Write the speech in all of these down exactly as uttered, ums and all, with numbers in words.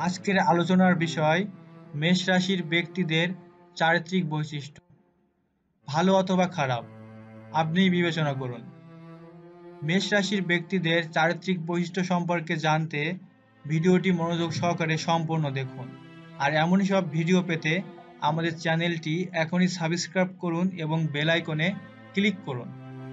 আজকের আলোচনার বিষয় মেষ রাশির ব্যক্তিদের চারিত্রিক বৈশিষ্ট্য। ভালো অথবা খারাপ, আপনিই বিবেচনা করুন। মেষ রাশির ব্যক্তিদের চারিত্রিক বৈশিষ্ট্য সম্পর্কে জানতে ভিডিওটি মনোযোগ সহকারে সম্পূর্ণ দেখুন। আর এমনই সব ভিডিও পেতে আমাদের চ্যানেলটি এখনই সাবস্ক্রাইব করুন এবং বেল আইকনে ক্লিক করুন।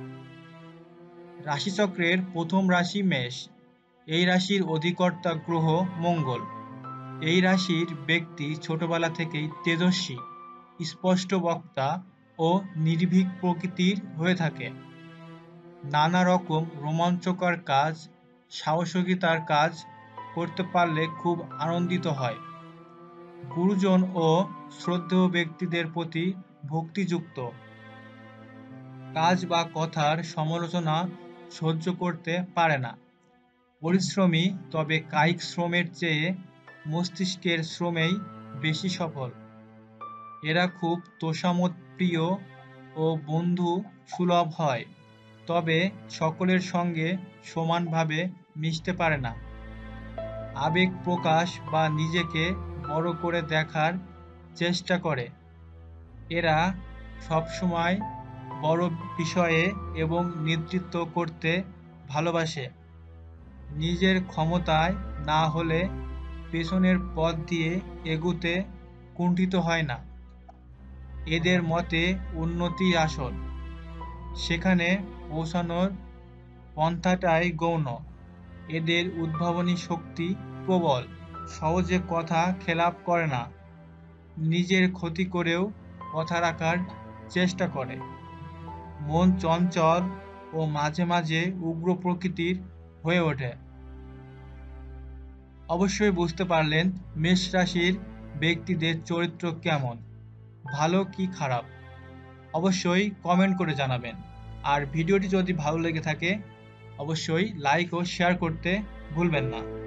রাশিচক্রের প্রথম রাশি মেষ। এই রাশির অধিকর্তা গ্রহ মঙ্গল। এই রাশির ব্যক্তি ছোটবেলা থেকেই তেজস্বী, স্পষ্ট বক্তা ও নির্ভীক প্রকৃতির হয়ে থাকে। নানা রকম রোমাঞ্চকর কাজ, সাহসিকতার কাজ করতে পারলে খুব আনন্দিত হয়। গুরুজন ও শ্রদ্ধেয় ব্যক্তিদের প্রতি ভক্তিযুক্ত। কাজ বা কথার সমালোচনা সহ্য করতে পারে না। পরিশ্রমী, তবে কায়িক শ্রমের চেয়ে মস্তিষ্কের শ্রমেই বেশি সফল। এরা খুব তোষামোদ প্রিয় ও বন্ধু সুলভ হয়, তবে সকলের সঙ্গে সমানভাবে মিশতে পারে না। আবেগ প্রকাশ বা নিজেকে বড় করে দেখার চেষ্টা করে। এরা সবসময় বড় বিষয়ে এবং নেতৃত্ব করতে ভালোবাসে। নিজের ক্ষমতায় না হলে পেছনের পথ দিয়ে এগুতে কুণ্ঠিত হয় না। এদের মতে উন্নতি আসল, সেখানে পৌঁছানোর পন্থাটাই গৌণ। এদের উদ্ভাবনী শক্তি প্রবল, সহজে কথা খেলাপ করে না। নিজের ক্ষতি করেও কথা রাখার চেষ্টা করে। মন চঞ্চল ও মাঝে মাঝে উগ্র প্রকৃতির হয়ে ওঠে। অবশ্যই বুঝতে পারলেন মেষ রাশির ব্যক্তিদের চরিত্র কেমন, ভালো কি খারাপ। অবশ্যই কমেন্ট করে জানাবেন। আর ভিডিওটি যদি ভালো লেগে থাকে অবশ্যই লাইক ও শেয়ার করতে ভুলবেন না।